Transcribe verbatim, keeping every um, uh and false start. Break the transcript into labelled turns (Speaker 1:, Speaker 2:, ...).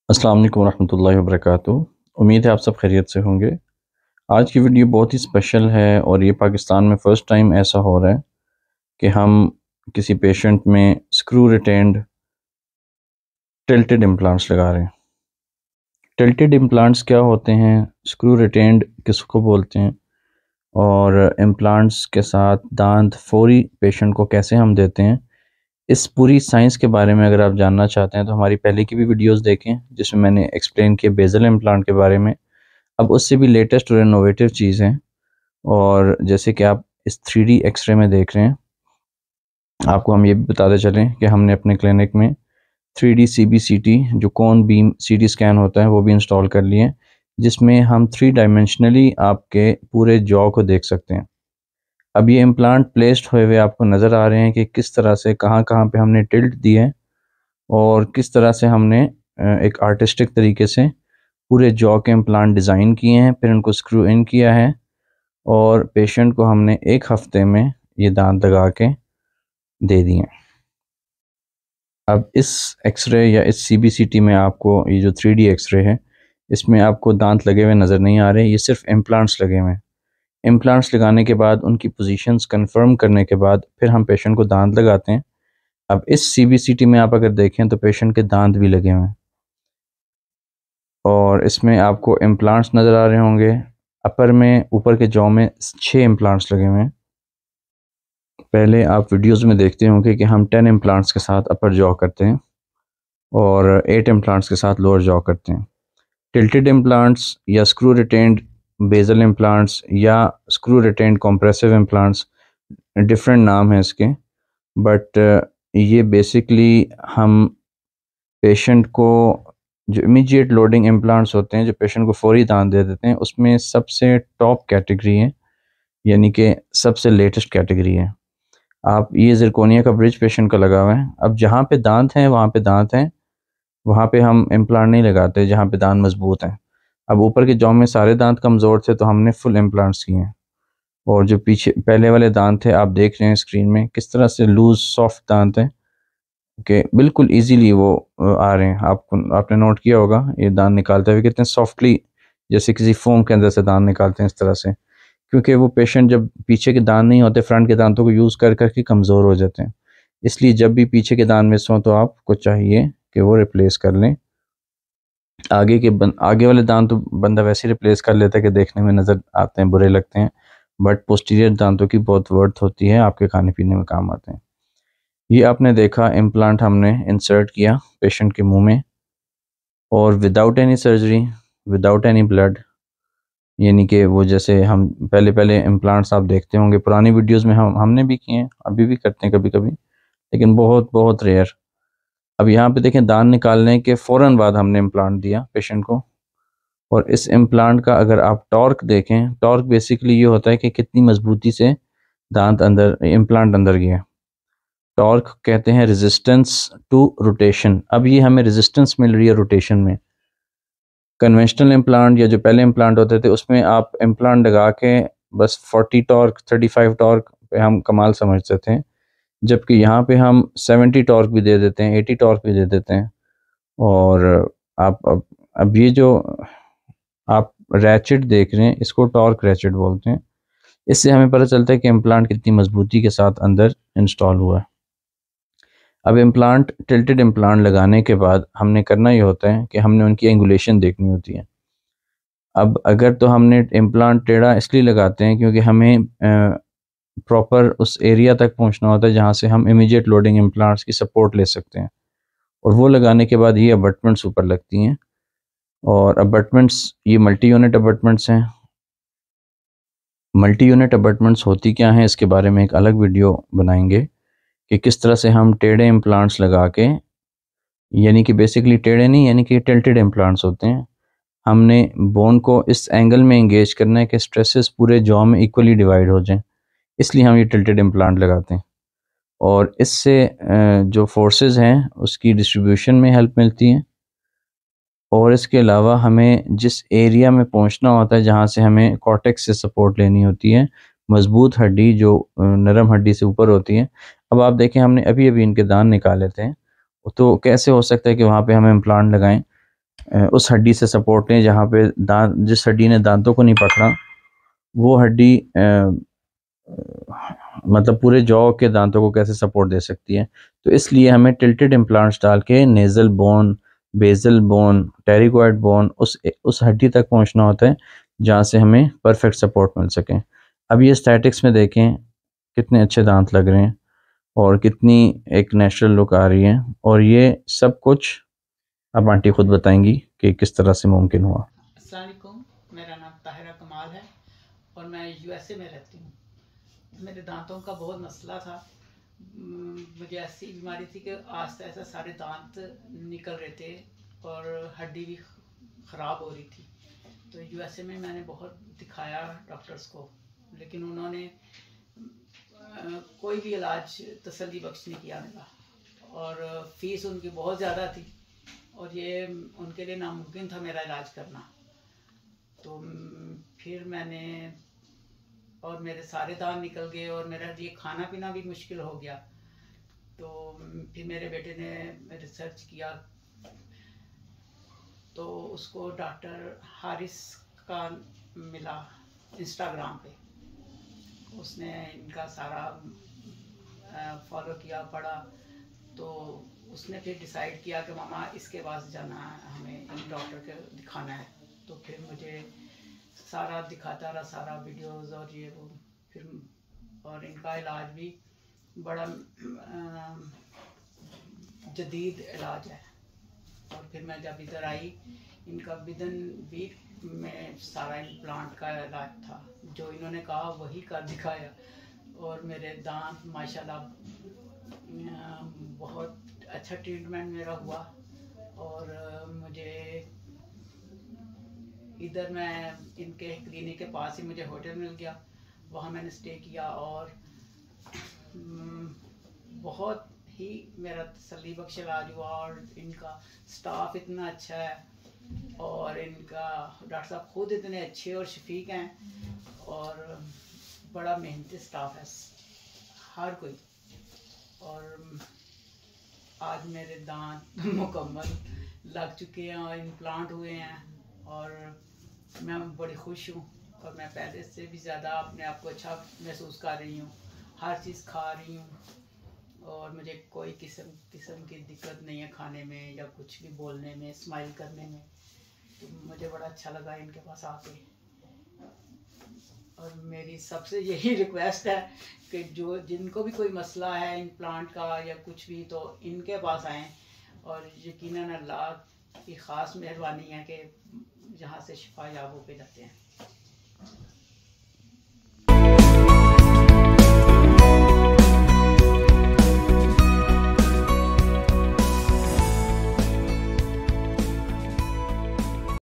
Speaker 1: अस्सलाम वालेकुम रहमतुल्लाहि व बरकातुहू। उम्मीद है आप सब खैरियत से होंगे। आज की वीडियो बहुत ही स्पेशल है और ये पाकिस्तान में फ़र्स्ट टाइम ऐसा हो रहा है कि हम किसी पेशेंट में स्क्रू रिटेन्ड टिल्टेड इम्प्लांट्स लगा रहे हैं। टिल्टेड इम्प्लांट्स क्या होते हैं, स्क्रू रिटेन्ड किसको बोलते हैं और इम्प्लांट्स के साथ दांत फौरी पेशेंट को कैसे हम देते हैं, इस पूरी साइंस के बारे में अगर आप जानना चाहते हैं तो हमारी पहले की भी वीडियोस देखें जिसमें मैंने एक्सप्लेन किया बेज़ल इम्प्लांट के बारे में। अब उससे भी लेटेस्ट और इनोवेटिव चीज़ है। और जैसे कि आप इस थ्री डी एक्सरे में देख रहे हैं, आपको हम ये भी बताते चलें कि हमने अपने क्लिनिक में three D C B C T जो cone beam C T scan होता है वो भी इंस्टॉल कर लिए, जिसमें हम थ्री डायमेंशनली आपके पूरे जॉ को देख सकते हैं। अब ये इम्प्लांट प्लेस्ड हुए हुए आपको नज़र आ रहे हैं कि किस तरह से कहाँ कहाँ पे हमने टिल्ट दिए हैं और किस तरह से हमने एक आर्टिस्टिक तरीके से पूरे जॉ के इम्प्लांट डिज़ाइन किए हैं, फिर उनको स्क्रू इन किया है और पेशेंट को हमने एक हफ्ते में ये दांत लगा के दे दिए। अब इस एक्सरे या इस सी बी सी टी में आपको ये जो थ्री डी एक्सरे है, इसमें आपको दांत लगे हुए नज़र नहीं आ रहे, ये सिर्फ इम्प्लांट्स लगे हुए हैं। इम्प्लांट्स लगाने के बाद उनकी पोजीशंस कंफर्म करने के बाद फिर हम पेशेंट को दांत लगाते हैं। अब इस सी बी सी टी में आप अगर देखें तो पेशेंट के दांत भी लगे हुए हैं और इसमें आपको इम्प्लांट्स नज़र आ रहे होंगे। अपर में, ऊपर के जॉ में छः इम्प्लांट्स लगे हुए हैं। पहले आप वीडियोज़ में देखते होंगे कि हम टेन इम्प्लांट्स के साथ अपर जॉ करते हैं और एट इम्प्लांट्स के साथ लोअर जॉ करते हैं। टिल्टेड इम्प्लांट्स या स्क्रू रिटेन्ड बेज़ल इम्प्लांट्स या screw retained compressive implants, different नाम है इसके, बट ये बेसिकली हम पेशेंट को जो इमीडिएट लोडिंग इम्प्लांट्स होते हैं जो पेशेंट को फौरी दांत दे देते हैं, उसमें सबसे टॉप कैटेगरी है, यानी कि सबसे लेटेस्ट कैटेगरी है। आप ये ज़िरकोनिया का ब्रिज पेशेंट का लगा हुआ है। अब जहाँ पे दांत हैं वहाँ पे दांत हैं, वहाँ पे हम इम्प्लांट नहीं लगाते जहाँ पे दांत मजबूत हैं। अब ऊपर के जॉ में सारे दांत कमज़ोर थे तो हमने फुल इम्प्लांट्स किए हैं और जो पीछे पहले वाले दांत थे आप देख रहे हैं स्क्रीन में किस तरह से लूज़ सॉफ्ट दांत हैं कि बिल्कुल इजीली वो आ रहे हैं। आपको आपने नोट किया होगा ये दांत निकालते हुए कितने सॉफ्टली, जैसे किसी फोम के अंदर से दांत निकालते हैं इस तरह से, क्योंकि वो पेशेंट जब पीछे के दांत नहीं होते फ्रंट के दांतों को यूज़ कर करके कमज़ोर हो जाते हैं। इसलिए जब भी पीछे के दांत मिस हों तो आपको चाहिए कि वो रिप्लेस कर लें। आगे के बन, आगे वाले दांत तो बंदा वैसे ही रिप्लेस कर लेता है कि देखने में नज़र आते हैं, बुरे लगते हैं, बट पोस्टीरियर दांतों की बहुत वर्थ होती है, आपके खाने पीने में काम आते हैं। ये आपने देखा इम्प्लांट हमने इंसर्ट किया पेशेंट के मुंह में और without any surgery, without any blood, यानी कि वो जैसे हम पहले पहले इम्प्लांट्स आप देखते होंगे पुरानी वीडियोस में, हम हमने भी किए हैं, अभी भी करते हैं कभी कभी, लेकिन बहुत बहुत रेयर। अब यहाँ पे देखें दांत निकालने के फ़ौरन बाद हमने इम्प्लांट दिया पेशेंट को और इस इम्प्लांट का अगर आप टॉर्क देखें, टॉर्क बेसिकली ये होता है कि कितनी मजबूती से दांत अंदर, इम्प्लांट अंदर गया। टॉर्क कहते हैं रेजिस्टेंस टू रोटेशन। अब ये हमें रेजिस्टेंस मिल रही है रोटेशन में। कन्वेंशनल इम्प्लांट या जो पहले इम्प्लांट होते थे उसमें आप इम्प्लांट लगा के बस forty torque, thirty five torque पे हम कमाल समझते थे, जबकि यहाँ पे हम सेवेंटी टॉर्क भी दे देते हैं, एटी टॉर्क भी दे देते हैं। और आप अब अब ये जो आप रैचेट देख रहे हैं इसको टॉर्क रैचेट बोलते हैं। इससे हमें पता चलता है कि इम्प्लांट कितनी मजबूती के साथ अंदर इंस्टॉल हुआ है। अब इम्प्लांट, टिल्टेड इम्प्लांट लगाने के बाद हमने करना ये होता है कि हमने उनकी एंगुलेशन देखनी होती है। अब अगर तो हमने इम्प्लांट टेढ़ा इसलिए लगाते हैं क्योंकि हमें प्रॉपर उस एरिया तक पहुंचना होता है जहां से हम इमीडिएट लोडिंग इम्प्लांट्स की सपोर्ट ले सकते हैं, और वो लगाने के बाद ये अबटमेंट्स ऊपर लगती हैं। और अबटमेंट्स ये मल्टी यूनिट अबटमेंट्स हैं। मल्टी यूनिट अबटमेंट्स होती क्या हैं इसके बारे में एक अलग वीडियो बनाएंगे कि किस तरह से हम टेढ़े इम्प्लांट्स लगा के, यानी कि बेसिकली टेढ़े नहीं, यानी कि टिल्टेड इम्प्लांट्स होते हैं, हमने बोन को इस एंगल में इंगेज करना है कि स्ट्रेसेस पूरे जॉ में इक्वली डिवाइड हो जाएं, इसलिए हम ये टिल्टेड इम्प्लांट लगाते हैं। और इससे जो फोर्सेस हैं उसकी डिस्ट्रीब्यूशन में हेल्प मिलती है, और इसके अलावा हमें जिस एरिया में पहुंचना होता है जहां से हमें कॉर्टेक्स से सपोर्ट लेनी होती है, मजबूत हड्डी जो नरम हड्डी से ऊपर होती है। अब आप देखें हमने अभी अभी इनके दांत निकाले थे, तो कैसे हो सकता है कि वहाँ पे हमें इम्प्लांट लगाएं। उस हड्डी से सपोर्ट लें जहाँ पे दांत, जिस हड्डी ने दांतों को नहीं पकड़ा वो हड्डी मतलब पूरे जॉ के दांतों को कैसे सपोर्ट दे सकती है। तो इसलिए हमें टिल्टेड इम्प्लांट्स डाल के nasal bone, basal bone, pterygoid bone उस उस हड्डी तक पहुंचना होता है जहाँ से हमें परफेक्ट सपोर्ट मिल सके। अब ये स्टैटिक्स में देखें कितने अच्छे दांत लग रहे हैं और कितनी एक नेचुरल लुक आ रही है, और ये सब कुछ अब आंटी खुद बताएंगी कि किस तरह से मुमकिन हुआ।
Speaker 2: अस्सलाम वालेकुम, मेरा नाम ताहिरा कमाल है और मैं यूएसए में रहती हूँ। मेरे दांतों का बहुत मसला था। मुझे ऐसी बीमारी थी कि आस्ते आस्ते सारे दांत निकल रहे थे और हड्डी भी ख़राब हो रही थी। तो यूएसए में मैंने बहुत दिखाया डॉक्टर्स को, लेकिन उन्होंने कोई भी इलाज तसल्ली बख्श नहीं किया मेरा, और फ़ीस उनकी बहुत ज़्यादा थी और ये उनके लिए नामुमकिन था मेरा इलाज करना। तो फिर मैंने, और मेरे सारे दांत निकल गए और मेरा ये खाना पीना भी मुश्किल हो गया। तो फिर मेरे बेटे ने रिसर्च किया तो उसको डॉक्टर हारिस का मिला इंस्टाग्राम पे। उसने इनका सारा फॉलो किया, पढ़ा, तो उसने फिर डिसाइड किया कि मामा इसके पास जाना है, हमें इन डॉक्टर को दिखाना है। तो फिर मुझे सारा दिखाता रहा, सारा वीडियोस और ये वो, फिर और इनका इलाज भी बड़ा जदीद इलाज है। और फिर मैं जब इधर आई, इनका विदिन वीक में सारा इम्प्लांट का इलाज था, जो इन्होंने कहा वही कर दिखाया और मेरे दांत माशाल्लाह बहुत अच्छा ट्रीटमेंट मेरा हुआ। और मुझे इधर मैं इनके क्लिनिक के पास ही मुझे होटल मिल गया, वहाँ मैंने स्टे किया और बहुत ही मेरा तसल्ली बख्श इलाज हुआ। और इनका स्टाफ इतना अच्छा है और इनका डॉक्टर साहब खुद इतने अच्छे और शफीक हैं और बड़ा मेहनती स्टाफ है हर कोई। और आज मेरे दांत मुकम्मल लग चुके हैं और इम्प्लांट हुए हैं और मैं बड़ी खुश हूँ। और मैं पहले से भी ज़्यादा अपने आप को अच्छा महसूस कर रही हूँ, हर चीज़ खा रही हूँ और मुझे कोई किस्म किस्म की दिक्कत नहीं है खाने में या कुछ भी बोलने में, स्माइल करने में। तो मुझे बड़ा अच्छा लगा इनके पास आके। और मेरी सबसे यही रिक्वेस्ट है कि जो जिनको भी कोई मसला है इम्प्लांट का या कुछ भी, तो इनके पास आएँ और यकीनन अल्लाह की ख़ास मेहरबानी है कि जहाँ से शिफा याब होके जाते हैं।